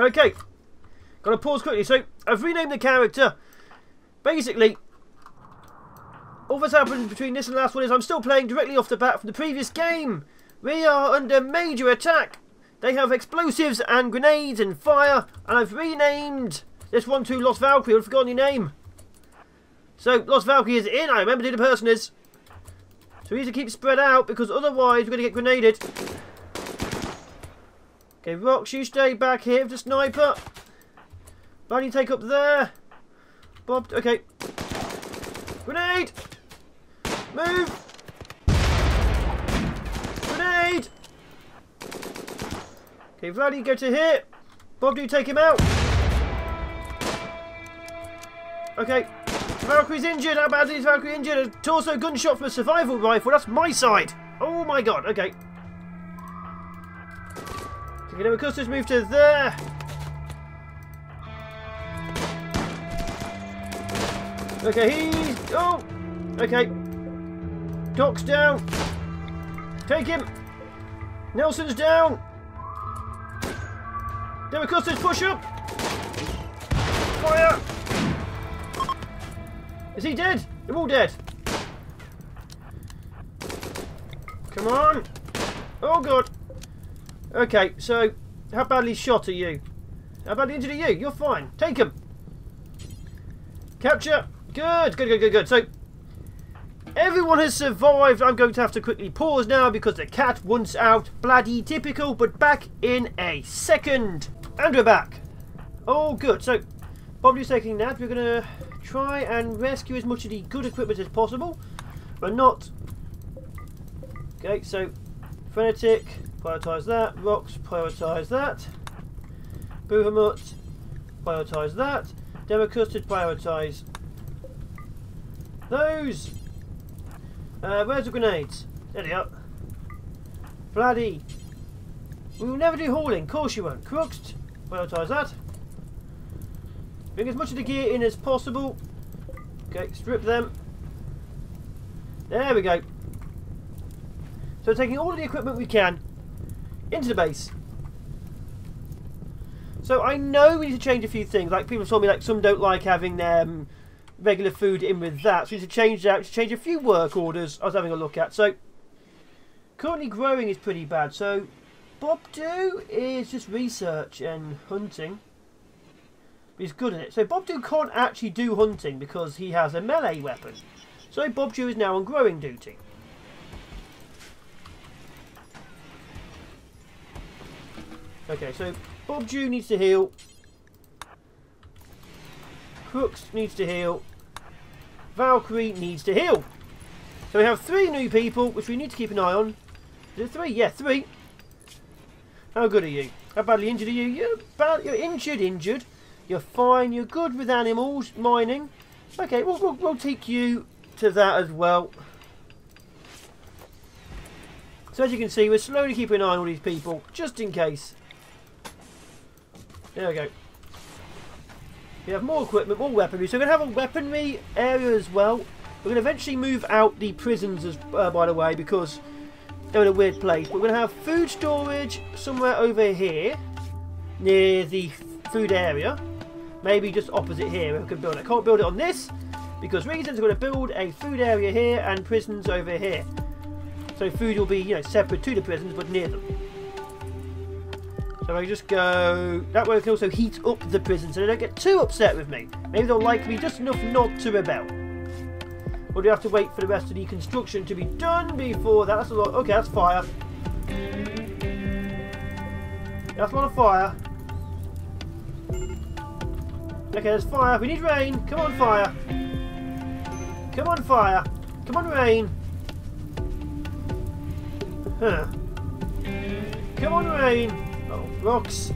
Okay. Gotta pause quickly. So, I've renamed the character. Basically, all that's happened between this and the last one is I'm still playing directly off the bat from the previous game. We are under major attack. They have explosives and grenades and fire. And I've renamed this one to Lost Valkyrie. I've forgotten your name. So, Lost Valkyrie is in. I remember who the person is. So we need to keep spread out because otherwise we're going to get grenaded. Okay, Rox, you stay back here with the sniper. Buddy, take up there. Bob, okay. Grenade! Move! Grenade! Okay, Vladdy, go to here. Bob, do you take him out? Okay. Valkyrie's injured. How badly is Valkyrie injured? A torso gunshot from a survival rifle. That's my side. Oh my god. Okay. Okay, now Custis move to there. Okay, he's... Oh! Okay. Doc's down. Take him. Nelson's down. Democustis, push up. Fire. Is he dead? They're all dead. Come on. Oh god. Okay, so how badly shot are you? How badly injured are you? You're fine. Take him. Capture. Good, good, good, good, good. So everyone has survived. I'm going to have to quickly pause now because the cat wants out. Bloody typical, but back in a second. And we're back. Oh, good. So Bobby's taking that. We're going to try and rescue as much of the good equipment as possible, but not. Okay, so Frenetic, prioritise that. Rox, prioritise that. Boohamut, prioritise that. Democustard, prioritise those. Where's the grenades? There they are. Bloody. We will never do hauling. Of course you won't. Crooks, prioritise that. Bring as much of the gear in as possible. Okay, strip them. There we go. So taking all of the equipment we can into the base. So I know we need to change a few things. Like people told me, like some don't like having regular food in with that. So we need to change that. To change a few work orders I was having a look at. So currently growing is pretty bad. So Bob Do is just research and hunting. He's good at it. So Bob Do can't actually do hunting because he has a melee weapon. So Bob Do is now on growing duty. Okay, so Bob Do needs to heal. Crooks needs to heal. Valkyrie needs to heal. So we have 3 new people, which we need to keep an eye on. Is it 3? Yeah, 3. How good are you? How badly injured are you? You're injured. You're fine. You're good with animals, mining. Okay, we'll take you to that as well. So as you can see, we're slowly keeping an eye on all these people, just in case. There we go. We have more equipment, more weaponry. So we're going to have a weaponry area as well. We're going to eventually move out the prisons, as by the way, because they're in a weird place. But we're going to have food storage somewhere over here, near the food area. Maybe just opposite here we can build it. I can't build it on this because reasons. We're going to build a food area here and prisons over here. So food will be, you know, separate to the prisons but near them. So I just go that way. I can also heat up the prison so they don't get too upset with me. Maybe they'll like me just enough not to rebel. Or do you have to wait for the rest of the construction to be done before that? That's a lot. Okay, that's fire. That's a lot of fire. Okay, there's fire. We need rain. Come on, fire. Come on, fire. Come on, rain. Huh. Come on, rain. Oh, rocks.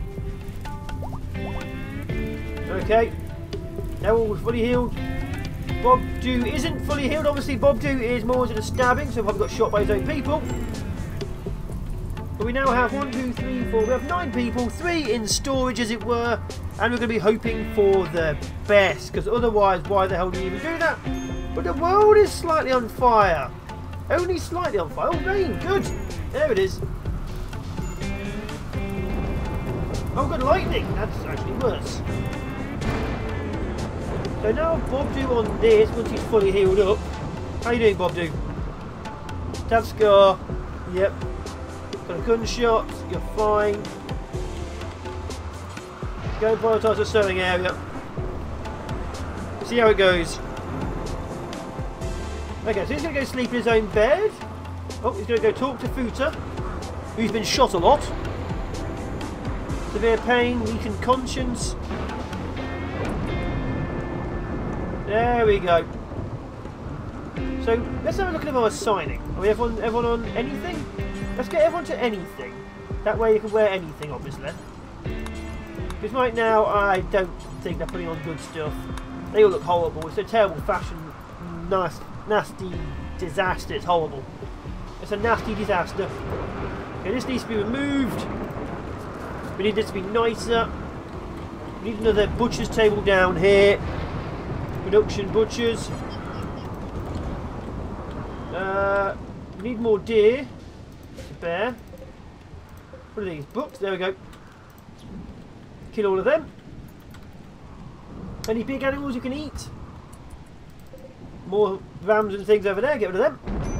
Okay. Now we're fully healed. Bob Do isn't fully healed. Obviously, Bob Do is more into the stabbing, so probably got shot by his own people. But we now have 1, 2, 3, 4. We have 9 people, 3 in storage, as it were. And we're going to be hoping for the best, because otherwise, why the hell do you even do that? But the world is slightly on fire. Only slightly on fire. Oh, rain. Good. There it is. Oh, good lightning! That's actually worse. So now Bobdo on this, once he's fully healed up. How you doing, Bobdo? Tab scar. Yep. Got a gunshot. You're fine. Go and prioritise the sewing area. See how it goes. Okay, so he's going to go sleep in his own bed. Oh, he's going to go talk to Futa, who's been shot a lot. Severe pain, weakened conscience. There we go. So let's have a look at our signing. Are we everyone on anything? Let's get everyone to anything. That way you can wear anything, obviously. Because right now I don't think they're putting on good stuff. They all look horrible. It's a terrible fashion, nasty disaster. It's horrible. It's a nasty disaster. Okay, this needs to be removed. We need this to be nicer. We need another butcher's table down here. Production butchers. We need more deer. Bear. What are these? Books. There we go. Kill all of them. Any big animals you can eat? More rams and things over there. Get rid of them.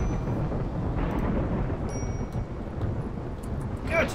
Good.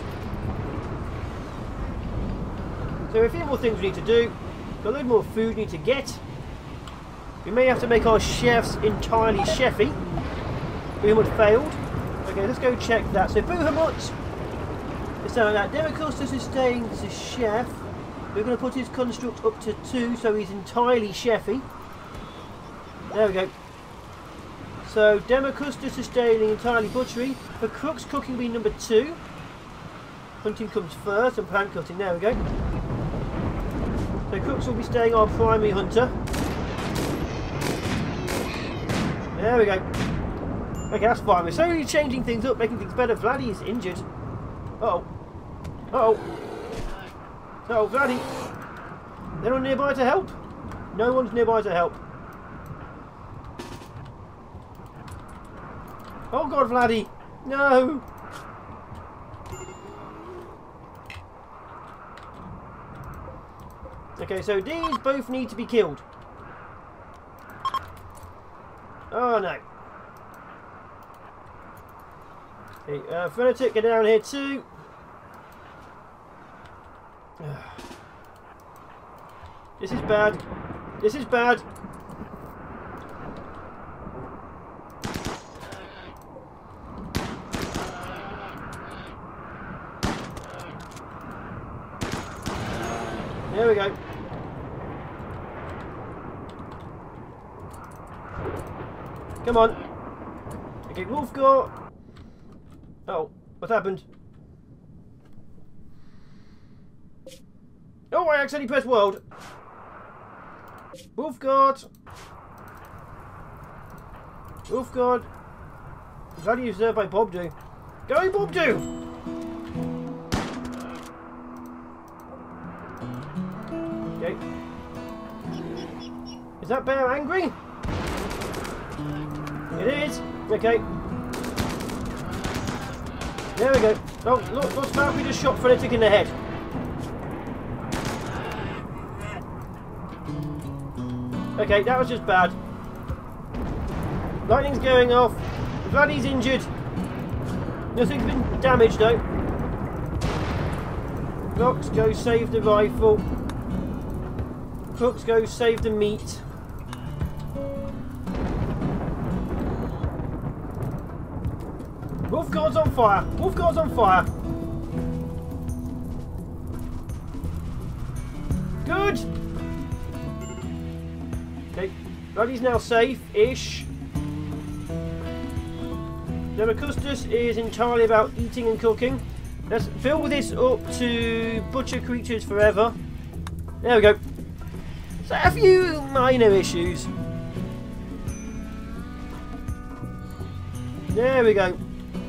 So a few more things we need to do. Got a little more food we need to get. We may have to make our chefs entirely chefy. Bahamut failed. Okay, let's go check that. So Bahamut, it's done like that. Democustus is staying as a chef. We're going to put his construct up to 2, so he's entirely chefy. There we go. So Democustus is staying entirely butchery. For Crooks, cooking will be number 2. Hunting comes first, and plant cutting. There we go. So Crooks will be staying our primary hunter. There we go. Okay, that's fine. We're slowly changing things up, making things better. Vladdy is injured. Uh-oh. Uh-oh. Uh-oh, Vladdy. Anyone nearby to help? No one's nearby to help. Oh god, Vladdy. No. Okay, so these both need to be killed. Oh no. Okay, Frenetic, get down here too. This is bad. This is bad. There we go. Come on. Okay, Wolfgar. Oh, what happened? Oh, I accidentally pressed world. Wolfguard. Wolfguard. Value usurped by Bobdo. Go, Bobdo! Okay. Is that bear angry? It is. Okay. There we go. Oh, look, what's about we just shot Frenetic in the head? Okay, that was just bad. Lightning's going off. Vladdy's injured. Nothing's been damaged though. Crooks, go save the rifle. Crooks, go save the meat. Wolfguard's on fire. Wolfguard's on fire. Good. Okay, Vladdy's now safe-ish. Democustus is entirely about eating and cooking. Let's fill this up to butcher creatures forever. There we go. So a few minor issues. There we go.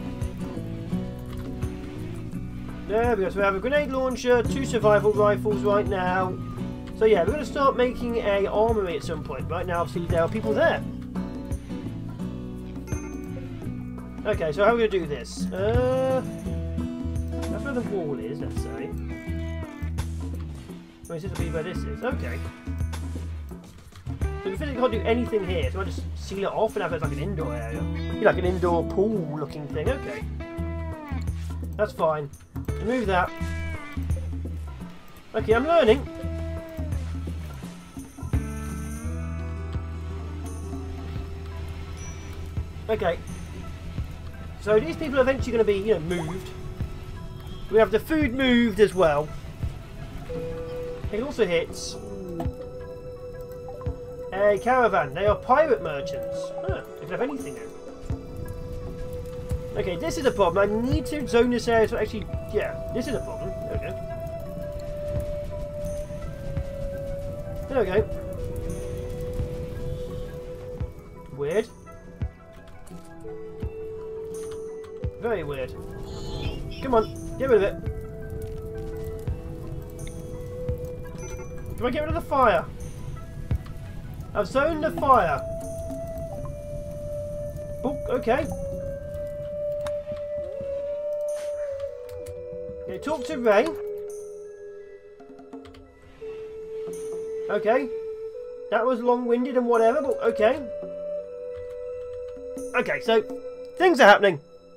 There we go. So we have a grenade launcher, 2 survival rifles right now. So yeah, we're going to start making a armory at some point. Right now, obviously, there are people there. Okay, so how are we going to do this? That's where the wall is, let's say. Oh, this will be where this is. Okay. So we physically can't do anything here, so I just seal it off and have it as like an indoor area. Like an indoor pool looking thing. Okay. That's fine. Remove that. Okay, I'm learning. Okay. So these people are eventually going to be, you know, moved. We have the food moved as well. It also hits a caravan. They are pirate merchants. Huh, they can have anything now. Okay, this is a problem. I need to zone this area to actually... Yeah, this is a problem. There we go. There we go. Weird. Very weird. Come on, get rid of it. Can I get rid of the fire? I've zoned the fire. Oh, okay. Okay, talk to Ray. Okay. That was long-winded and whatever, but okay. Okay, so things are happening.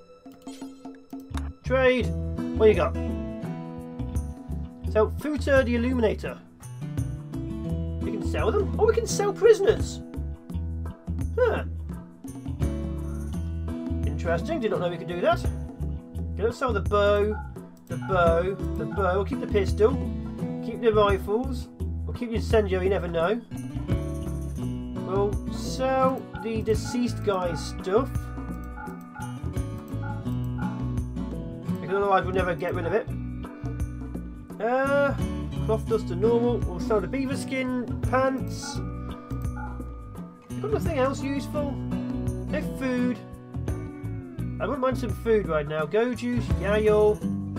Trade. What you got? So, Futur the Illuminator. We can sell them? Oh, we can sell prisoners. Huh. Interesting. Did not know we could do that. Okay, let's sell the bow. The bow. The bow. We'll keep the pistol. Keep the rifles. We'll keep the incendiary, you never know. We'll sell the deceased guy's stuff. Because otherwise we'll never get rid of it. Cloth dust to normal. We'll sell the beaver skin pants. Got nothing else useful? No food. I wouldn't mind some food right now. Go juice, yayo.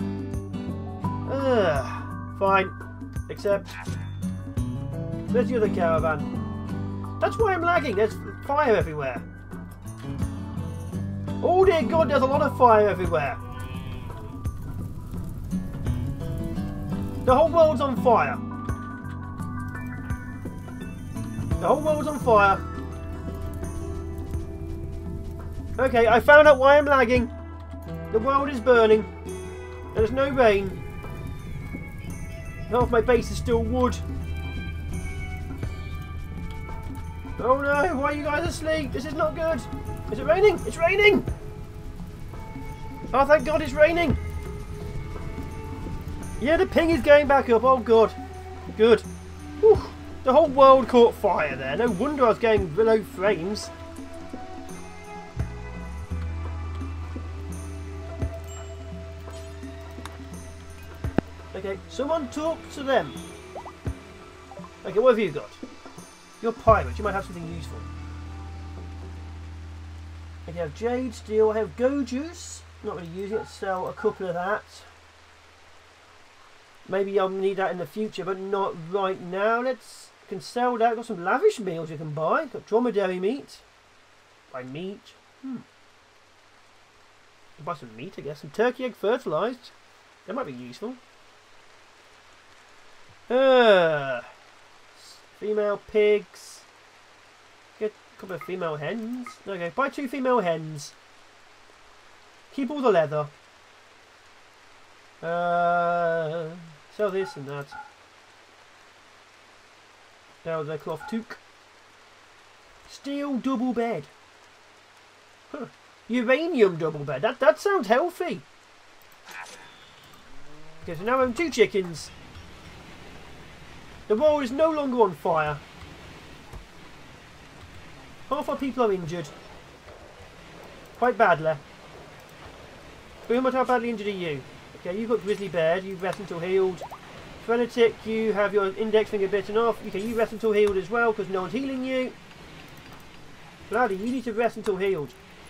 Fine. Except where's the other caravan? That's why I'm lagging. There's fire everywhere. Oh dear God, there's a lot of fire everywhere. The whole world's on fire. The whole world's on fire. Okay, I found out why I'm lagging. The world is burning. There's no rain. Half my base is still wood. Oh no, why are you guys asleep? This is not good. Is it raining? It's raining! Oh, thank God it's raining. Yeah, the ping is going back up. Oh, God. Good. Whew. The whole world caught fire there. No wonder I was getting below frames. Okay, someone talk to them. Okay, what have you got? You're pirates. You might have something useful. Okay, I have jade, steel. I have go juice. Not really using it. Sell a couple of that. Maybe I'll need that in the future, but not right now. Can sell that. Got some lavish meals you can buy. Got dromedary meat. Buy meat. Buy some meat, I guess. Some turkey egg fertilised. That might be useful. Female pigs. Get a couple of female hens. Okay, buy 2 female hens. Keep all the leather. Sell this and that. Sell the cloth toque. Steel double bed. Huh. Uranium double bed. That sounds healthy. Okay, so now I have 2 chickens. The world is no longer on fire. Half our people are injured. Quite badly. Boom, how badly injured are you? Okay, you've got grizzly bear, you rest until healed. Frenetic, you have your index finger bitten off. Okay, you rest until healed as well because no one's healing you. Bloody, you need to rest until healed.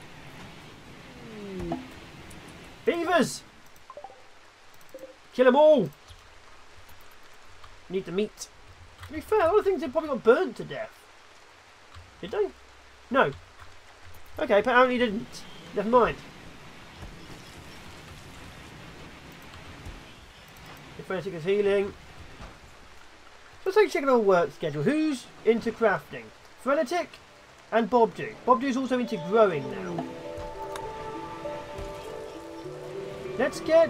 Beavers! Kill them all! Need the meat. To be fair, a lot of things they probably got burnt to death. Did they? No. Okay, apparently didn't. Never mind. The Frenetic is healing. Let's take a check on our work schedule. Who's into crafting? Frenetic and Bobdu. Bobdu's also into growing now. Let's get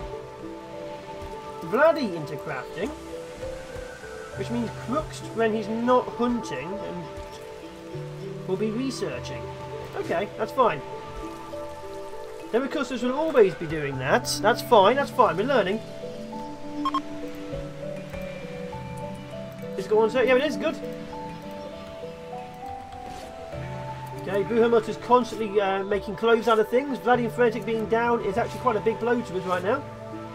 Vladdy into crafting, which means Crooks, when he's not hunting, and will be researching. Okay, that's fine. Democustus will always be doing that. That's fine, we're learning. Is it going on, sir? Yeah, it is, good. Okay, Buhamut is constantly making clothes out of things. Vladdy and Frenetic being down is actually quite a big blow to us right now.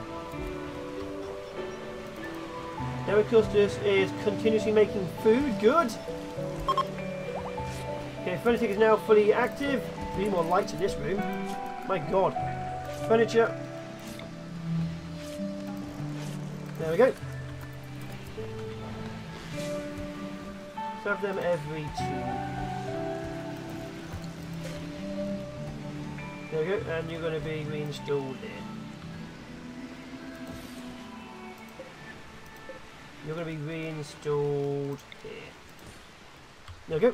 Democustus is continuously making food, good. Okay, Frenetic is now fully active. We need more lights in this room. My god. Furniture. There we go. Let's have them every 2. There we go, and you're going to be reinstalled in. You're going to be reinstalled here. There we go.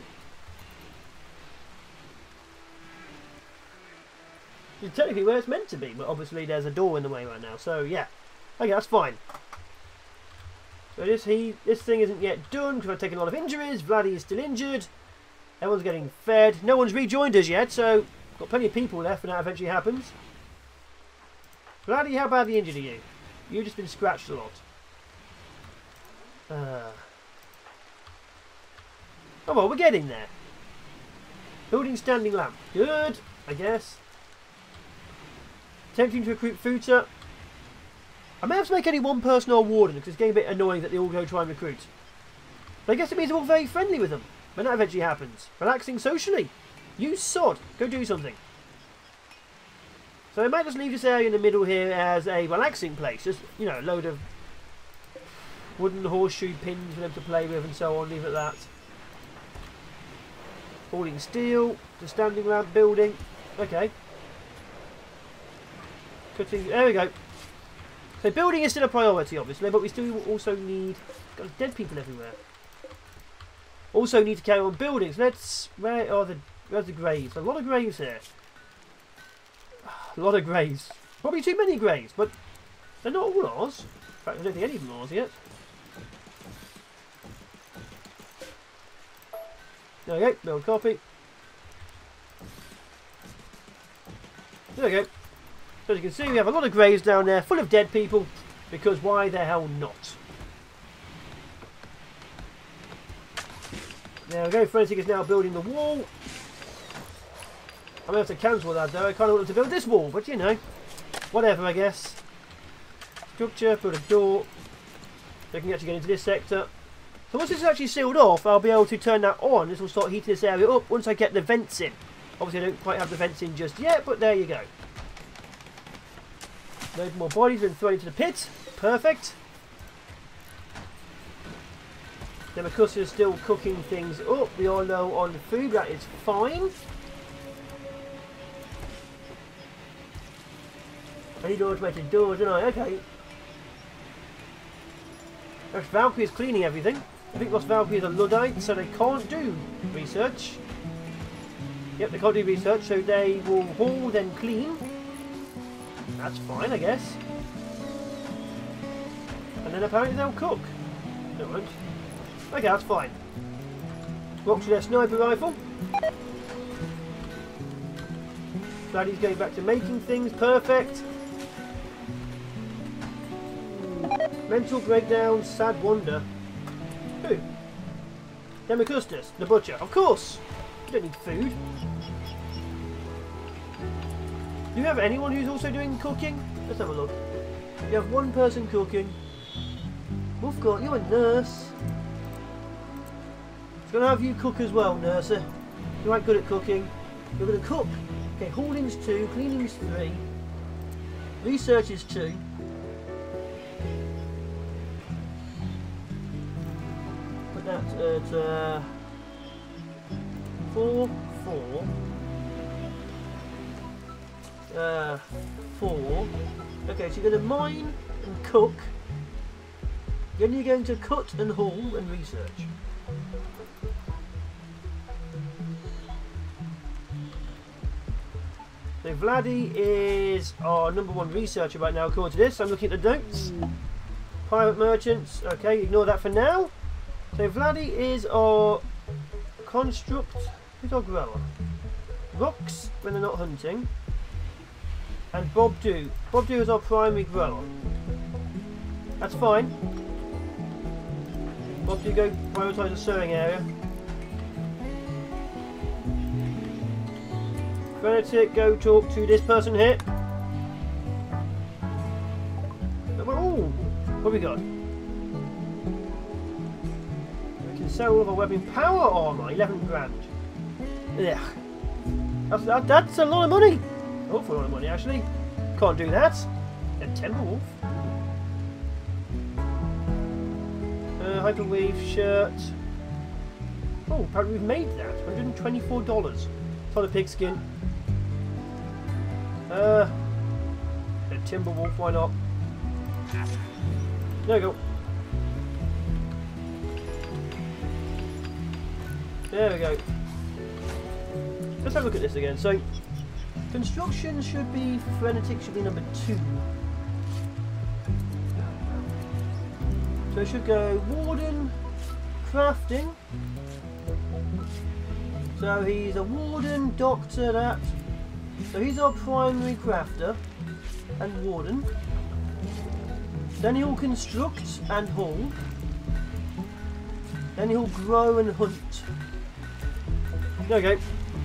It's technically where it's meant to be, but obviously there's a door in the way right now, so yeah. Okay, that's fine. So this thing isn't yet done because I've taken a lot of injuries. Vladdy is still injured. Everyone's getting fed. No one's rejoined us yet, so got plenty of people left when that eventually happens. Vladdy, how badly injured are you? You've just been scratched a lot. Oh well, we're getting there. Building standing lamp. Good, I guess. Attempting to recruit Futa. I may have to make only one person our warden because it's getting a bit annoying that they all go try and recruit. But I guess it means we're all very friendly with them when that eventually happens. Relaxing socially. You sod. Go do something. So I might just leave this area in the middle here as a relaxing place. Just, you know, a load of wooden horseshoe pins for them to play with and so on. Leave it at that. Falling steel. The standing lamp building. Okay. Cutting. There we go. So building is still a priority, obviously, but we still also need... Got dead people everywhere. Also need to carry on building. So let's... Where's the graves? A lot of graves here. A lot of graves. Probably too many graves, but they're not all ours. In fact, I don't think any of them are ours yet. There we go. Build copy. There we go. So as you can see, we have a lot of graves down there, full of dead people, because why the hell not? There we go, Frenetic is now building the wall. I'm going to have to cancel that though, I kind of wanted to build this wall, but you know, whatever I guess. Structure, put a door, so I can actually get into this sector. So once this is actually sealed off, I'll be able to turn that on. This will start heating this area up once I get the vents in. Obviously I don't quite have the vents in just yet, but there you go. Load more bodies been thrown into the pit. Perfect. Democustus is still cooking things up. We all know on the food that is fine. I need automated doors, don't I? Okay. Next, Valkyrie is cleaning everything. I think most Valkyries are Luddites, so they can't do research. Yep, they can't do research, so they will haul, then clean. That's fine, I guess. And then apparently they'll cook. No, won't. Okay, that's fine. Rock to their sniper rifle. Vladdy's going back to making things. Perfect. Mental breakdown, sad wonder. Who? Democustus, the butcher. Of course! You don't need food. Do you have anyone who's also doing cooking? Let's have a look. You have one person cooking. Wolfgott, you're a nurse. It's going to have you cook as well, nurser. You're quite good at cooking. You're going to cook. Okay, hauling's 2, cleaning's 3. Research is 2. Put that at 4, 4. 4. Okay, so you're going to mine and cook. Then you're going to cut and haul and research. So Vladdy is our #1 researcher right now according to this. I'm looking at the notes. Pirate merchants, okay, ignore that for now. So Vladdy is our construct, who's our grower? Rocks when they're not hunting. And Bob Do. Bob Do is our primary grower. That's fine. Bob Do, go prioritise the sowing area. Frenetic, go talk to this person here. Oh, what have we got? We can sell all of our weapon power armour, 11 grand. Yeah, that's a lot of money. Awful lot of money actually. Can't do that. A Timberwolf. Hyperweave shirt. Oh, apparently we've made that. $124 for the pigskin. A Timberwolf, why not? There we go. There we go. Let's have a look at this again. So, construction should be, frenetic should be #2. So it should go warden, crafting. So he's a warden, doctor, that. So he's our primary crafter and warden. Then he'll construct and haul. Then he'll grow and hunt. Okay.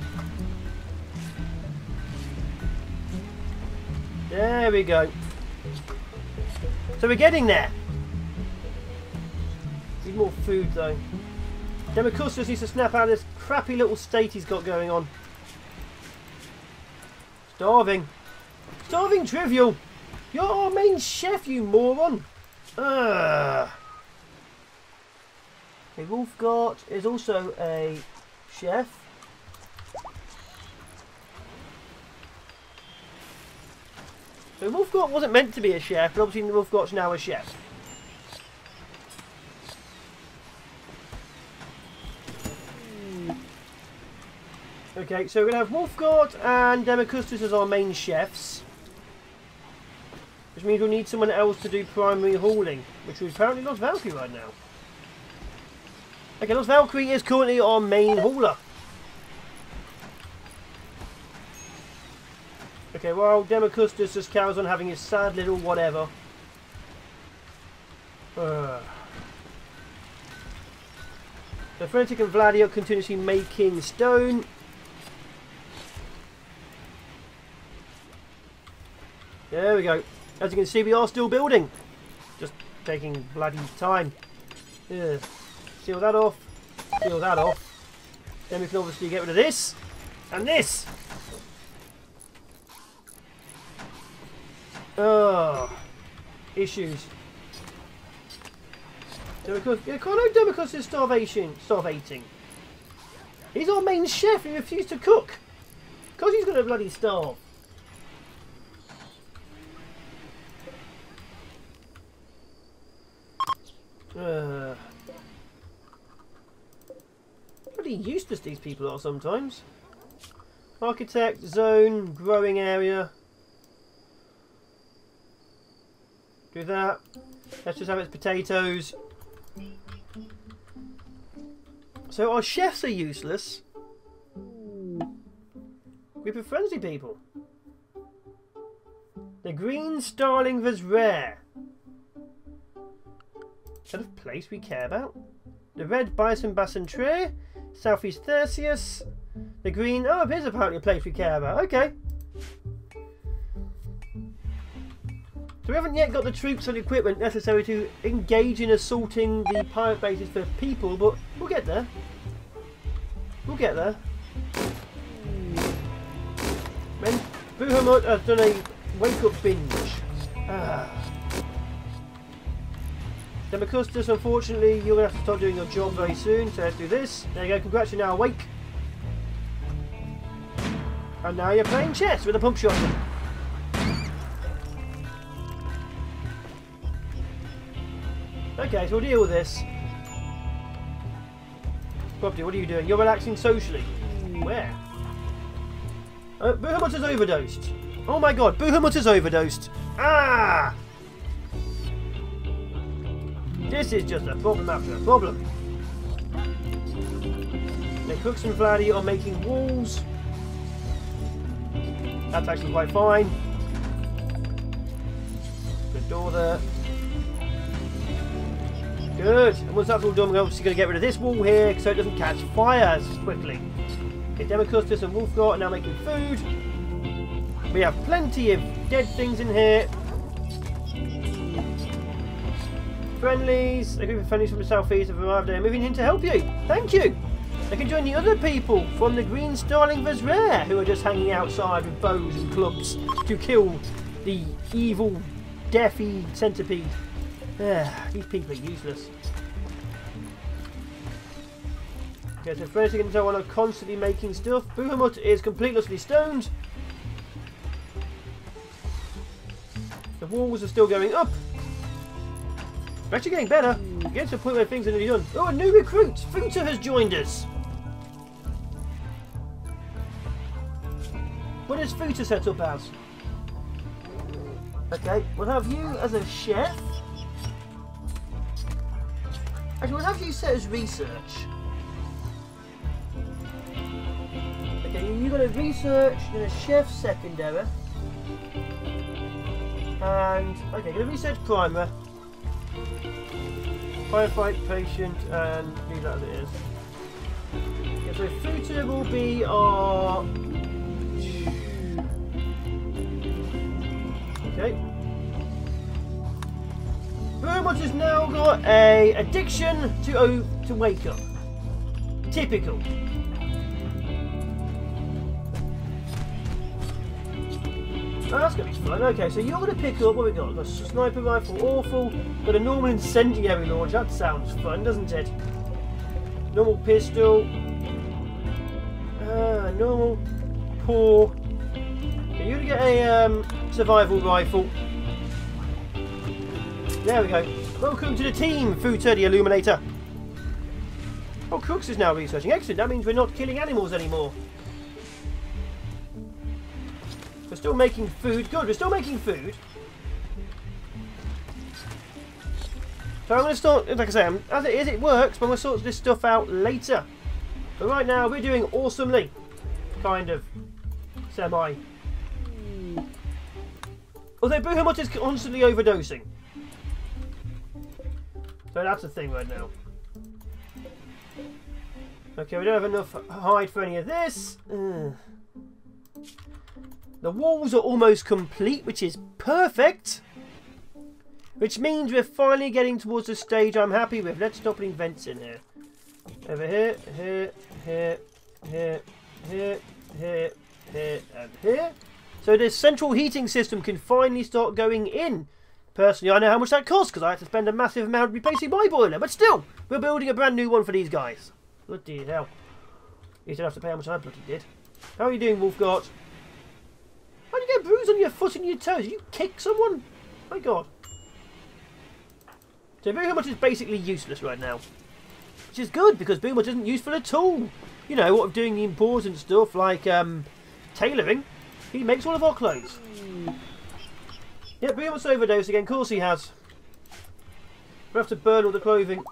There we go. So we're getting there. Need more food though. Democustus needs to snap out of this crappy little state he's got going on. Starving. Starving trivial. You're our main chef, you moron. Okay, Wolfgart is also a chef. So Wolfgart wasn't meant to be a chef, but obviously Wolfgart's now a chef. Okay, so we're going to have Wolfgart and Democustus as our main chefs. Which means we'll need someone else to do primary hauling, which we've apparently lost Valkyrie right now. Okay, lost Valkyrie is currently our main hauler. Okay, well, Democustus just carries on having his sad little whatever. So Frenetic and Vladdy are continuously making stone. There we go. As you can see, we are still building. Just taking bloody time. Yeah. Seal that off. Seal that off. Then we can obviously get rid of this. And this. Oh. Issues. Democustus. Yeah, can't know Democustus is starvating. He's our main chef. He refused to cook. Because he's going to bloody starve. Pretty useless these people are sometimes. Architect, zone, growing area. Do that. Let's just have its potatoes. So our chefs are useless. Group of frenzy people. The green starling was rare. Is that a place we care about? The red bison bacentre, southeast Theseus. The green, oh, it is apparently a place we care about. Okay. So we haven't yet got the troops and equipment necessary to engage in assaulting the pirate bases for people, but we'll get there. We'll get there. Men, Buhamut has done a wake-up binge. Democustus, unfortunately, you're going to have to start doing your job very soon, so let's do this. There you go, congrats, you're now awake. And now you're playing chess with a pump shotgun. Okay, so we'll deal with this. Property, what are you doing? You're relaxing socially. Where? Bahamut has overdosed. Oh my god, Bahamut has overdosed. Ah! This is just a problem after a problem. The cooks and Vladdy are making walls. That's actually quite fine. Good door there. Good. And once that's all done, we're obviously going to get rid of this wall here so it doesn't catch fire as quickly. Okay, Democustus and Wolfgart are now making food. We have plenty of dead things in here. Friendlies. A group of friendlies from the southeast have arrived. They are moving in to help you. Thank you. They can join the other people from the Green Starling Vazrare who are just hanging outside with bows and clubs to kill the evil, deathy centipede. These people are useless. Okay, so first you can tell I'm constantly making stuff. Bahamut is completely stoned. The walls are still going up. We're actually getting better. We're getting to the point where things are nearly done. Oh, a new recruit! Futa has joined us. What is Futa set up as? Okay, we'll have you as a chef. Actually, we'll have you set as research. Okay, you've got a research and a chef secondary. And, okay, got a research primer. Firefight patient and leave that as it is. Okay, so Futa will be our... Okay. Bahamut has now got a addiction to wake up. Typical. Oh, that's going to be fun. Okay, so you're going to pick up what we got. We've got a sniper rifle, awful. Got a normal incendiary launch. That sounds fun, doesn't it? Normal pistol. Normal. Poor. Okay, you're going to get a survival rifle. There we go. Welcome to the team, Futa the Illuminator. Oh, Cooks is now researching. Excellent. That means we're not killing animals anymore. We're still making food. Good, we're still making food. So I'm going to start, like I say, as it is, it works, but I'm going to sort this stuff out later. But right now, we're doing awesomely. Kind of. Semi. Although Bahamut is constantly overdosing. So that's the thing right now. Okay, we don't have enough hide for any of this. The walls are almost complete, which is perfect. Which means we're finally getting towards the stage I'm happy with. Let's stop putting vents in here. Over here, here, here, here, here, here, here, and here. So this central heating system can finally start going in. Personally, I know how much that costs because I had to spend a massive amount replacing my boiler. But still, we're building a brand new one for these guys. Bloody hell. You don't have to pay how much I bloody did. How are you doing, Wolfgart? How did you get a bruise on your foot and your toes? Did you kick someone? My god. So Bahamut is basically useless right now. Which is good because Bahamut isn't useful at all. You know, what of doing the important stuff like tailoring. He makes all of our clothes. Yep, Bahamut's overdosed again. Of course he has. We'll have to burn all the clothing.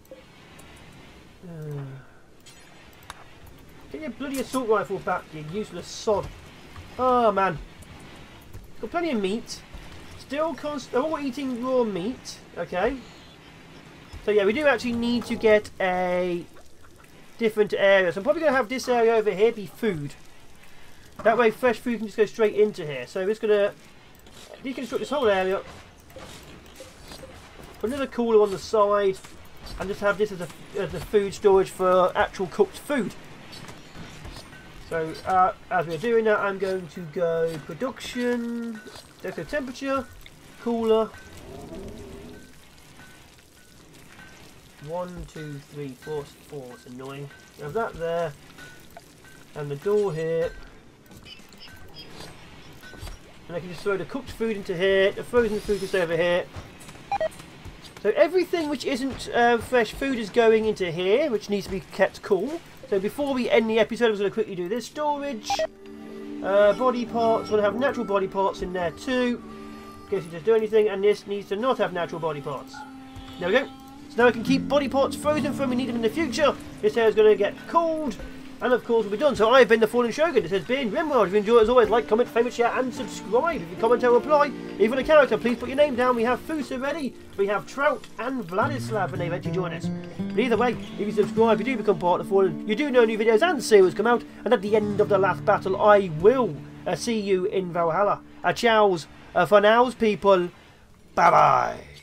Get your bloody assault rifle back, you useless sod. Oh man. Got plenty of meat. Still they're all eating raw meat. Okay. So yeah, we do actually need to get a different area. So I'm probably going to have this area over here be food. That way fresh food can just go straight into here. So we're just going to deconstruct this whole area. Put another cooler on the side. And just have this as a food storage for actual cooked food. So as we're doing that, I'm going to go production, deco temperature, cooler. 1, 2, 3, 4. It's annoying. Have that there, and the door here. And I can just throw the cooked food into here, the frozen food just over here. So everything which isn't fresh food is going into here, which needs to be kept cool. So before we end the episode, I'm going to quickly do this. Storage, body parts. We'll have natural body parts in there too. In case it doesn't do anything, and this needs to not have natural body parts. There we go. So now I can keep body parts frozen for when we need them in the future. This area is going to get cooled, and of course we'll be done. So I've been the Fallen Shogun. This has been Rimworld. If you enjoy it, as always, like, comment, favourite, share, and subscribe. If you comment or reply, if you want a character, please put your name down. We have Fusa ready. We have Trout and Vladislav when they eventually join us. But either way, if you subscribe, you do become part of the Fallen. You do know new videos and series come out. And at the end of the last battle, I will see you in Valhalla. Ciao for nows, people. Bye bye.